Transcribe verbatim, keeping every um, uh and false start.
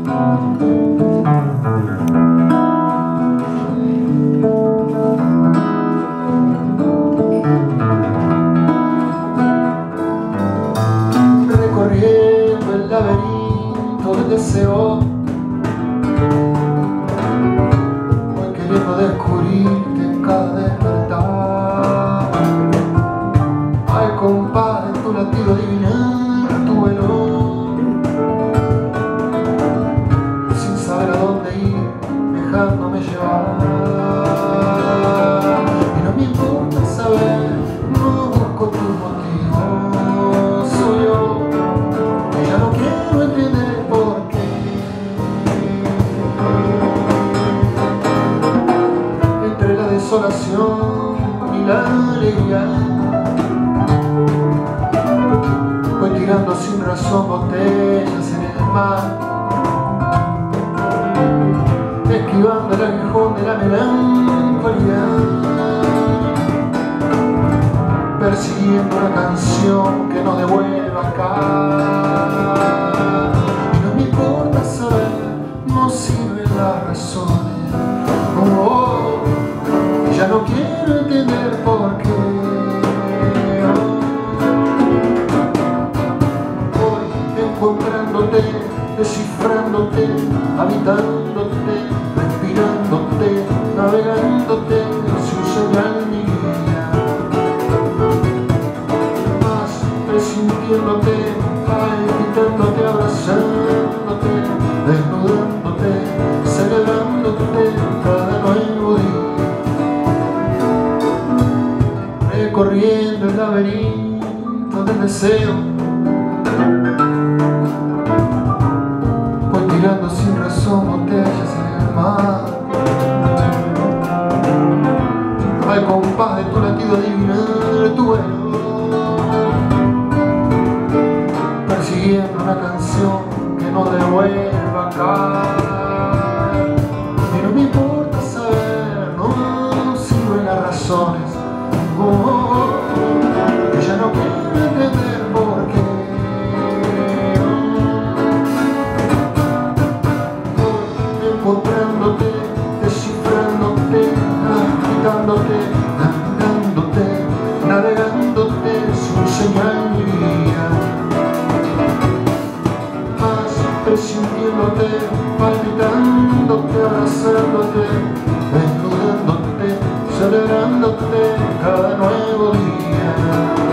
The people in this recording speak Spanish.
Recorriendo el laberinto del deseo, voy queriendo descubrirte en cada despertar. Al compás de tu latido adivinar tu velo, sin saber a dónde ir, dejándome llevar. Y no me importa saber, no busco tus motivos, soy yo, y ya no quiero entender por qué. Entre la desolación y la alegría, voy tirando sin razón botellas en el mar, esquivando el aguijón de la melancolía, persiguiendo una canción que no devuelva acá. Y no me importa saber, no sirven las razones, oh, oh, y ya no quiero entender por qué. Encontrándote, descifrándote, habitándote, respirándote, navegándote sin señal ni guía, más presintiéndote, palpitándote, abrazándote, desnudándote, celebrándote cada nuevo día, recorriendo el laberinto del deseo, tirando sin razón botellas en el mar. Al compás de tu latido adivinar tu vuelo, persiguiendo una canción que no devuelva acá. Y no me importa saber, no sirven las razones, oh, oh, oh, y ya no quiero entender por qué. Encontrándote, descifrándote, habitándote, andándote, navegándote sin señal ni guía, más presintiéndote, palpitándote, abrazándote, desnudándote, celebrándote cada nuevo día.